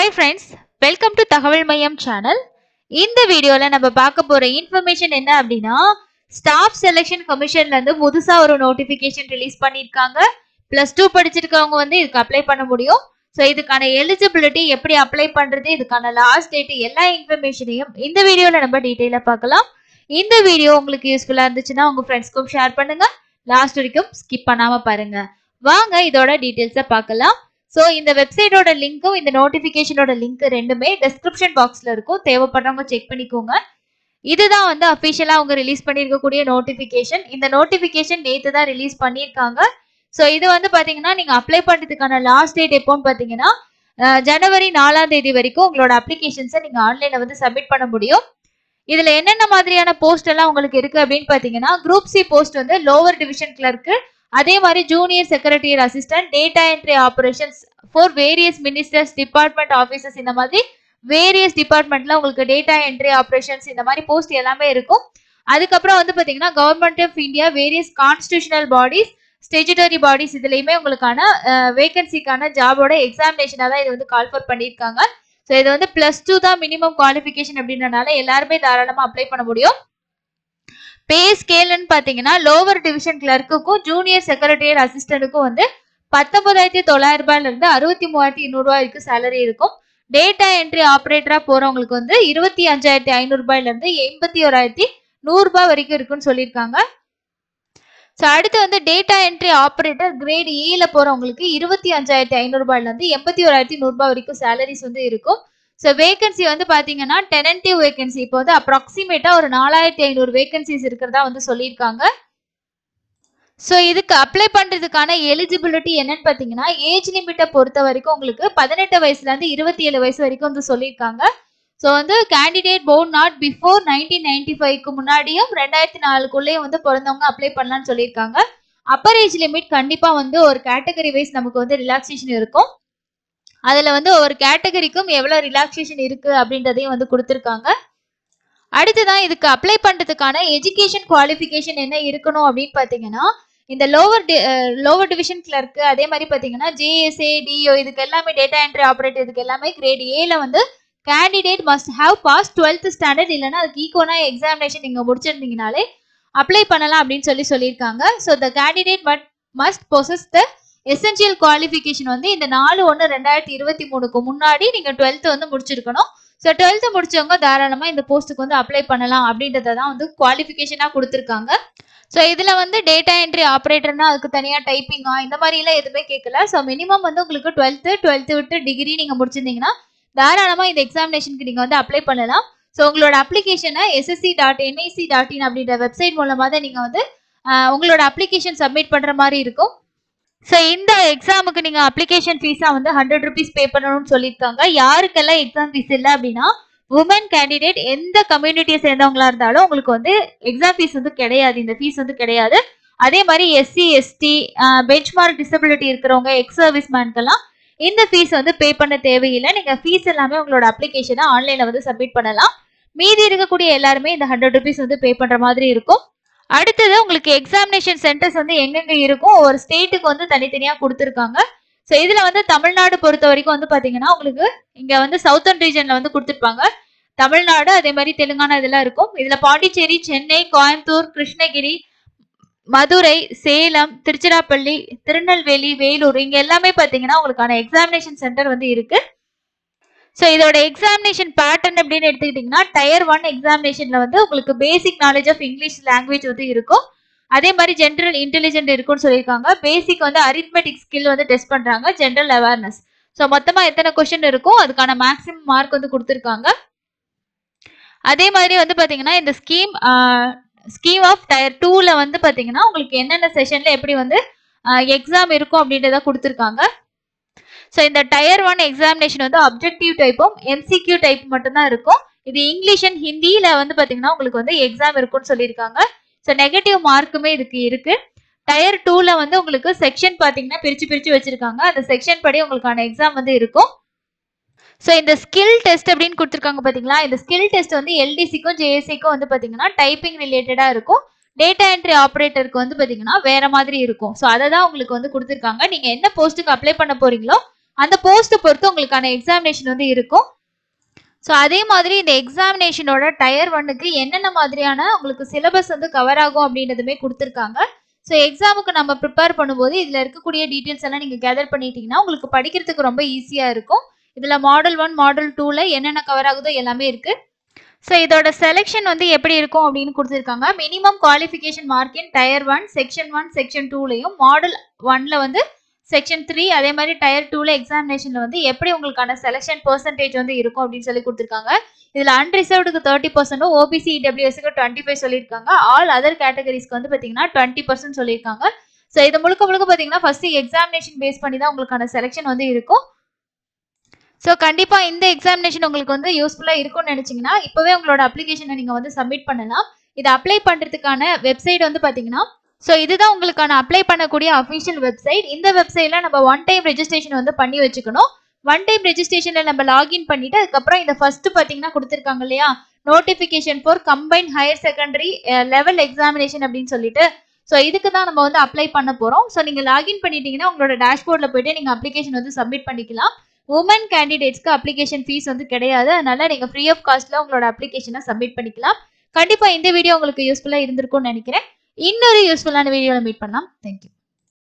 Hi friends, welcome to Thagaval Maiyam channel. இந்த வீடியோல நம்ம பார்க்க போற இன்ஃபர்மேஷன் என்ன அப்படின்னா ஸ்டாஃப் செலக்ஷன் கமிஷன்ல இருந்து புதுசா ஒரு நோட்டிபிகேஷன் ரிலீஸ் பண்ணிருக்காங்க. +2 படிச்சிருக்கவங்க வந்து இதுக்கு அப்ளை பண்ண முடியும். சோ இதுக்கான எலிஜிபிலிட்டி எப்படி அப்ளை பண்றது, இதுக்கான லாஸ்ட் டேட் எல்லா இன்ஃபர்மேஷனையும் இந்த வீடியோல நம்ம டீடைலா பார்க்கலாம். இந்த வீடியோ உங்களுக்கு யூஸ்ஃபுல்லா இருந்துச்சுன்னா உங்க ஃப்ரெண்ட்ஸ்க்கும் ஷேர் பண்ணுங்க. லாஸ்ட் வரைக்கும் ஸ்கிப் பண்ணாம பாருங்க. வாங்க இதோட டீடைல்ஸை பார்க்கலாம். சோ இந்த வெப்சைட்டோட லிங்க்கும் இந்த நோட்டிபிகேஷனோட லிங்க் ரெண்டுமே டிஸ்கிரிப்ஷன் பாக்ஸ்ல இருக்கும். தேவைப்படுறவங்க செக் பண்ணிக்கோங்க. இதுதான் வந்து அஃபிஷியலா அவங்க ரிலீஸ் பண்ணிருக்கக்கூடிய நோட்டிபிகேஷன். இந்த நோட்டிபிகேஷன் நேத்து தான் ரிலீஸ் பண்ணிருக்காங்க. சோ இது வந்து பாத்தீங்கன்னா நீங்க அப்ளை பண்றதுக்கான லாஸ்ட் டேட் எப்போன்னு பாத்தீங்கன்னா ஜனவரி 4ஆம் தேதி வரைக்கும் உங்களோட அப்ளிகேஷன்ஸை நீங்க ஆன்லைன்ல வந்து சப்மிட் பண்ண முடியும். இதுல என்னென்ன மாதிரியான போஸ்ட் எல்லாம் உங்களுக்கு இருக்கு அப்படின்னு பாத்தீங்கன்னா குரூப் சி போஸ்ட் வந்து லோவர் டிவிஷன் கிளர்க்கு, அதே மாதிரி junior secretarial assistant, data entry operations for various ministers, department officers, இந்த மாதிரி வேரியஸ் டிபார்ட்மெண்ட்ல உங்களுக்கு டேட்டா என்ட்ரி ஆபரேஷன்ஸ் இந்த மாதிரி போஸ்ட் எல்லாமே இருக்கும். அதுக்கப்புறம் வந்து பாத்தீங்கன்னா government of India various constitutional bodies, statutory bodies இதுலயுமே உங்களுக்கான வேகன்சிக்கான ஜாபோட எக்ஸாமினேஷனா தான் இது வந்து கால்ஃபர் பண்ணியிருக்காங்க. ஸோ இது வந்து +2 தான் மினிமம் குவாலிஃபிகேஷன் அப்படின்றனால எல்லாருமே தாராளமா அப்ளை பண்ண முடியும். பே ஸ்கேல்னு பாத்தீங்கன்னா லோவர் டிவிஷன் கிளர்க்குக்கும் ஜூனியர் செக்ரட்டரியல் அசிஸ்டன்ட்டுக்கும் வந்து 19,900 ரூபாயில இருந்து 63,200 ரூபாய் வரைக்கும் சேலரி இருக்கும். டேட்டா என்ட்ரி ஆபரேட்டரா போறவங்களுக்கு வந்து 25,500 ரூபாயில இருந்து 81,100 ரூபாய் வரைக்கும் இருக்குன்னு சொல்லியிருக்காங்க. ஸோ அடுத்து வந்து டேட்டா என்ட்ரி ஆபரேட்டர் கிரேட் ஏல போறவங்களுக்கு 25,500 ரூபாயில இருந்து 81,100 ரூபாய் வரைக்கும் சேலரிஸ் வந்து இருக்கும். ஸோ வேகன்சி வந்து பாத்தீங்கன்னா டெனன்டிவ் வேகன்சி இப்போ வந்து அப்ராக்சிமேட்டா ஒரு 4,500 வேகன்சிஸ் இருக்கிறதா வந்து சொல்லியிருக்காங்க. ஸோ இதுக்கு அப்ளை பண்றதுக்கான எலிஜிபிலிட்டி என்னன்னு பாத்தீங்கன்னா ஏஜ் லிமிட்டை பொறுத்த வரைக்கும் உங்களுக்கு 18 வயசுல இருந்து 27 வயசு வரைக்கும் வந்து சொல்லியிருக்காங்க. ஸோ வந்து கேண்டிடேட் போர்ன் நாட் பிஃபோர் 1995க்கு முன்னாடியும் 2004க்குள்ளேயும் வந்து பிறந்தவங்க அப்ளை பண்ணலாம்னு சொல்லியிருக்காங்க. அப்பர் ஏஜ் லிமிட் கண்டிப்பா வந்து ஒரு கேட்டகரி வைஸ் நமக்கு வந்து ரிலாக்ஸேஷன் இருக்கும். அதுல வந்து ஒரு கேட்டகரிக்கும் எவ்வளவு ரிலாக்ஸேஷன் இருக்கு அப்படின்றதையும் வந்து கொடுத்துருக்காங்க. அடுத்துதான் இதுக்கு அப்ளை பண்றதுக்கான எஜுகேஷன் குவாலிஃபிகேஷன் என்ன இருக்கணும் அப்படின்னு பாத்தீங்கன்னா இந்த லோவர் டிவிஷன் கிளர்க்கு, அதே மாதிரி பாத்தீங்கன்னா ஜேஎஸ்ஏ, டிஓ இதுக்கு எல்லாமே டேட்டா என்ட்ரி ஆபரேட்டர் இதுக்கு எல்லாமே கிரேட் ஏல வந்து candidate must have pass 12th standard இல்லைன்னா அதுக்கு ஈக்குவலா எக்ஸாமினேஷன் நீங்க முடிச்சிருந்தீங்கனாலே அப்ளை பண்ணலாம் அப்படின்னு சொல்லியிருக்காங்க. So the candidate must possess the essential qualification வந்து இந்த 4/1/2023க்கு முன்னாடி நீங்க 12th வந்து முடிச்சிருக்கணும். ஸோ 12th முடிச்சவங்க தாராளமா இந்த போஸ்ட்டுக்கு வந்து அப்ளை பண்ணலாம் அப்படின்றத தான் வந்து குவாலிஃபிகேஷனா கொடுத்துருக்காங்க. ஸோ இதுல வந்து டேட்டா என்ட்ரி ஆபரேட்டர்னா அதுக்கு தனியா டைப்பிங்கா இந்த மாதிரி எல்லாம் எதுவுமே கேட்கல. ஸோ மினிமம் வந்து உங்களுக்கு 12th விட்டு டிகிரி நீங்க முடிச்சிருந்தீங்கன்னா தாராளமா இந்த எக்ஸாமினேஷனுக்கு நீங்க வந்து அப்ளை பண்ணலாம். ஸோ உங்களோட அப்ளிகேஷனை ssc.nic.in அப்படின்ற வெப்சைட் மூலமா தான் நீங்க வந்து உங்களோட அப்ளிகேஷன் சப்மிட் பண்ற மாதிரி இருக்கும். ஸோ இந்த எக்ஸாமுக்கு நீங்க அப்ளிகேஷன் ஃபீஸா வந்து 100 rupees பே பண்ணணும்னு சொல்லியிருக்காங்க. யாருக்கெல்லாம் எக்ஸாம் ஃபீஸ் இல்லை அப்படின்னா உமன் கேண்டிடேட் எந்த கம்யூனிட்டியை சேர்ந்தவங்களா இருந்தாலும் உங்களுக்கு வந்து எக்ஸாம் ஃபீஸ் வந்து கிடையாது, இந்த ஃபீஸ் வந்து கிடையாது. அதே மாதிரி SC ST பெஞ்ச்மார்க் டிசபிலிட்டி இருக்கிறவங்க, எக்ஸ் சர்வீஸ் மேன்க்கெல்லாம் இந்த ஃபீஸ் வந்து பே பண்ண தேவையில்லை. நீங்க ஃபீஸ் எல்லாமே உங்களோட அப்ளிகேஷனை ஆன்லைன்ல வந்து சப்மிட் பண்ணலாம். மீதி இருக்கக்கூடிய எல்லாருமே இந்த 100 rupees வந்து பே பண்ற மாதிரி இருக்கும். அடுத்தது உங்களுக்கு எக்ஸாமினேஷன் சென்டர்ஸ் வந்து எங்கெங்க இருக்கும், ஒரு ஸ்டேட்டுக்கு வந்து தனித்தனியா கொடுத்துருக்காங்க. ஸோ இதுல வந்து தமிழ்நாடு பொறுத்த வரைக்கும் வந்து பாத்தீங்கன்னா உங்களுக்கு இங்க வந்து சவுத்தர்ன் ரீஜன்ல வந்து கொடுத்துருப்பாங்க. தமிழ்நாடு, அதே மாதிரி தெலுங்கானா இதெல்லாம் இருக்கும். இதுல பாண்டிச்சேரி, சென்னை, கோயம்புத்தூர், கிருஷ்ணகிரி, மதுரை, சேலம், திருச்சிராப்பள்ளி, திருநெல்வேலி, வேலூர் இங்க எல்லாமே பாத்தீங்கன்னா உங்களுக்கான எக்ஸாமினேஷன் சென்டர் வந்து இருக்கு. ஸோ இதோட எக்ஸாமினேஷன் பேட்டர்ன் அப்படின்னு எடுத்துக்கிட்டீங்கன்னா டயர் 1 எக்ஸாமினேஷன்ல வந்து உங்களுக்கு basic knowledge of English language வந்து இருக்கும். அதே மாதிரி ஜென்ரல் இன்டெலிஜென்ட் இருக்கும்னு சொல்லியிருக்காங்க. பேசிக் வந்து அரித்மெட்டிக் ஸ்கில் வந்து டெஸ்ட் பண்றாங்க, ஜென்ரல் அவேர்னஸ். ஸோ மொத்தமா எத்தனை கொஸ்டின் இருக்கும் அதுக்கான மேக்ஸிமம் மார்க் வந்து கொடுத்துருக்காங்க. அதே மாதிரி வந்து பாத்தீங்கன்னா இந்த ஸ்கீம் ஆஃப் டயர் 2ல வந்து பாத்தீங்கன்னா உங்களுக்கு என்னென்ன செஷன்ல எப்படி வந்து எக்ஸாம் இருக்கும் அப்படின்றத கொடுத்துருக்காங்க. ஸோ இந்த டயர் 1 எக்ஸாமினேஷன் வந்து அப்ஜெக்டிவ் டைப்பும் MCQ டைப் மட்டும்தான் இருக்கும். இது இங்கிலீஷ் அண்ட் ஹிந்தியில வந்து பாத்தீங்கன்னா உங்களுக்கு வந்து எக்ஸாம் இருக்கும்னு சொல்லியிருக்காங்க. ஸோ நெகட்டிவ் மார்க்குமே இதுக்கு இருக்கு. டயர் 2ல வந்து உங்களுக்கு செக்ஷன் பாத்தீங்கன்னா பிரிச்சு வச்சிருக்காங்க. அந்த செக்ஷன் படி உங்களுக்கான எக்ஸாம் வந்து இருக்கும். ஸோ இந்த ஸ்கில் டெஸ்ட் அப்படின்னு கொடுத்துருக்காங்க பாத்தீங்களா, இந்த ஸ்கில் டெஸ்ட் வந்து LDCக்கும் JSCக்கும் வந்து பாத்தீங்கன்னா டைப்பிங் ரிலேட்டடா இருக்கும். டேட்டா என்ட்ரி ஆபரேட்டருக்கு வந்து பாத்தீங்கன்னா வேற மாதிரி இருக்கும். ஸோ அதை தான் உங்களுக்கு வந்து கொடுத்துருக்காங்க. நீங்க என்ன போஸ்ட்டுக்கு அப்ளை பண்ண போறீங்களோ அந்த போஸ்ட் பொறுத்து உங்களுக்கான எக்ஸாமினேஷன் வந்து இருக்கும். ஸோ அதே மாதிரி இந்த எக்ஸாமினேஷனோட டயர் 1க்கு என்னென்ன மாதிரியான உங்களுக்கு சிலபஸ் வந்து கவர் ஆகும் அப்படின்றதுமே கொடுத்துருக்காங்க. ஸோ எக்ஸாமுக்கு நம்ம ப்ரிப்பேர் பண்ணும்போது இதில் இருக்கக்கூடிய டீட்டெயில்ஸ் எல்லாம் நீங்கள் கேதர் பண்ணிட்டீங்கன்னா உங்களுக்கு படிக்கிறதுக்கு ரொம்ப ஈஸியாக இருக்கும். இதில் மாடல் 1 மாடல் 2ல என்னென்ன கவர் ஆகுதோ எல்லாமே இருக்கு. ஸோ இதோட செலெக்ஷன் வந்து எப்படி இருக்கும் அப்படின்னு கொடுத்துருக்காங்க. Minimum qualification mark in tier 1 section 1 section 2லையும் மாடல் 1ல வந்து செக்ஷன் 3 அதே மாதிரி டயர் 2ல எக்ஸாமினேஷன்ல வந்து எப்படி உங்களுக்கான செலெக்ஷன் பெர்சன்டேஜ் வந்து இருக்கும் அப்படின்னு சொல்லி கொடுத்துருக்காங்க. இதுல அன்ரிசர்வ்டுக்கு 30%, ஓபிசி இடபிள்யூஎஸ்க்கு 25 சொல்லியிருக்காங்க. ஆல் அதர் கேட்டகரிஸ்க்கு வந்து பாத்தீங்கன்னா 20% சொல்லியிருக்காங்க. ஸோ இது முழுக்க முழுக்க பாத்தீங்கன்னா ஃபர்ஸ்ட் எக்ஸாமினேஷன் பேஸ் பண்ணி தான் உங்களுக்கான செலெக்ஷன் வந்து இருக்கும். ஸோ கண்டிப்பா இந்த எக்ஸாமினேஷன் உங்களுக்கு வந்து யூஸ்ஃபுல்லா இருக்கும்னு நினைச்சீங்கன்னா இப்பவே உங்களோட அப்ளிகேஷனை நீங்க வந்து சப்மிட் பண்ணலாம். இதை அப்ளை பண்றதுக்கான வெப்சைட் வந்து பாத்தீங்கன்னா ஸோ இதுதான் உங்களுக்கான அப்ளை பண்ணக்கூடிய அஃபிஷியல் வெப்சைட். இந்த வெப்சைட்ல நம்ம ஒன் டைம் ரெஜிஸ்ட்ரேஷன் வந்து பண்ணி வச்சுக்கணும். ஒன் டைம் ரெஜிஸ்ட்ரேஷன்ல நம்ம லாகின் பண்ணிட்டு அதுக்கப்புறம் இந்த ஃபர்ஸ்ட் பாத்தீங்கன்னா கொடுத்துருக்காங்க இல்லையா, notification for combine higher secondary level examination அப்படின்னு சொல்லிட்டு, ஸோ இதுக்கு தான் நம்ம வந்து அப்ளை பண்ண போறோம். ஸோ நீங்க லாகின் பண்ணிட்டீங்கன்னா உங்களோட டேஷ்போர்ட்ல போயிட்டு நீங்க அப்ளிகேஷன் வந்து சப்மிட் பண்ணிக்கலாம். உமன் கேண்டிடேட்ஸ்க்கு அப்ளிகேஷன் ஃபீஸ் வந்து கிடையாது. அதனால நீங்க ஃப்ரீ ஆஃப் காஸ்ட்ல உங்களோட அப்ளிகேஷனை சப்மிட் பண்ணிக்கலாம். கண்டிப்பா இந்த வீடியோ உங்களுக்கு யூஸ்ஃபுல்லா இருந்திருக்கும்னு நினைக்கிறேன். இன்னொரு யூஸ்ஃபுல்லான வீடியோல மீட் பண்ணலாம். தேங்க்யூ.